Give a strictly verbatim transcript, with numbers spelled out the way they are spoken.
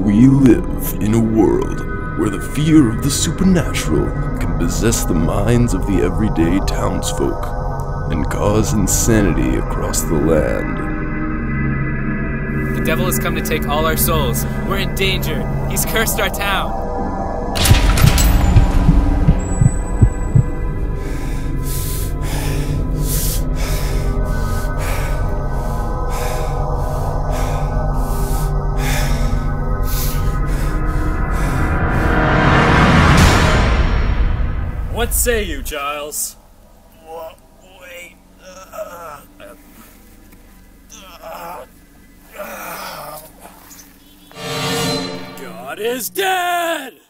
We live in a world where the fear of the supernatural can possess the minds of the everyday townsfolk and cause insanity across the land. The devil has come to take all our souls. We're in danger. He's cursed our town. What say you, Giles? Wait. Uh, uh, uh, God is dead!